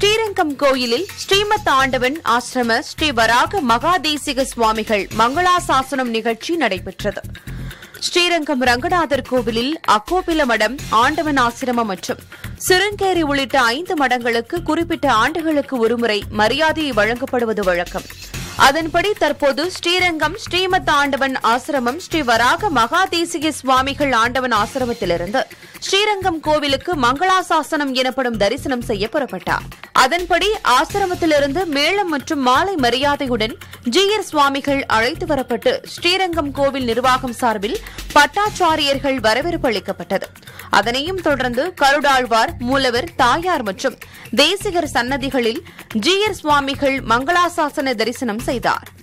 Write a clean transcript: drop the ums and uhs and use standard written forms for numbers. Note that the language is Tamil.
ஸ்ரீரங்கம் கோயிலில் ஸ்ரீமத் ஆண்டவன் ஆசிரம ஸ்ரீ வராக மகாதேசிக சுவாமிகள் மங்களாசாசனம் நிகழ்ச்சி நடைபெற்றது. ஸ்ரீரங்கம் ரங்கநாதர் கோவிலில் அக்கோபில மடம், ஆண்டவன் ஆசிரமம் மற்றும் சிருங்கேரி உள்ளிட்ட 5 மடங்களுக்கு குறிப்பிட்ட ஆண்டுகளுக்கு ஒருமுறை மரியாதை வழங்கப்படுவது வழக்கம். அதன்படி தற்போது ஸ்ரீரங்கம் ஸ்ரீமத் ஆண்டவன் ஆசிரமம் ஸ்ரீ வராக மகாதேசிக சுவாமிகள் ஆண்டவன் ஆசிரமத்திலிருந்து ஸ்ரீரங்கம் கோவிலுக்கு மங்களாசாசனம் எனப்படும் தரிசனம் செய்ய புறப்பட்டார். அதன்படி ஆசிரமத்திலிருந்து மேளம் மற்றும் மாலை மரியாதையுடன் ஜீயர் சுவாமிகள் அழைத்து வரப்பட்டு ஸ்ரீரங்கம் கோவில் நிர்வாகம் சார்பில் பட்டாச்சாரியர்கள் வரவேற்பு அளிக்கப்பட்டது. அதனையும் தொடர்ந்து கருடாழ்வார், மூலவர், தாயார் மற்றும் தேசிகர் சன்னதிகளில் ஜீயர் சுவாமிகள் மங்களாசாசன தரிசனம் செய்தார்.